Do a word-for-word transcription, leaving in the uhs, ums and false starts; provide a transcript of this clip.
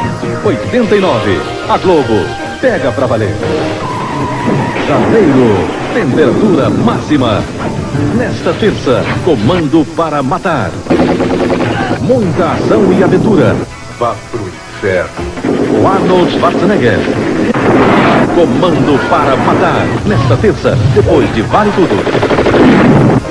oitenta e nove. A Globo pega pra valer. Janeiro, temperatura máxima. Nesta terça, Comando para Matar. Muita ação e aventura. Vá pro inferno. O Arnold Schwarzenegger. Comando para Matar. Nesta terça, depois de Vale Tudo.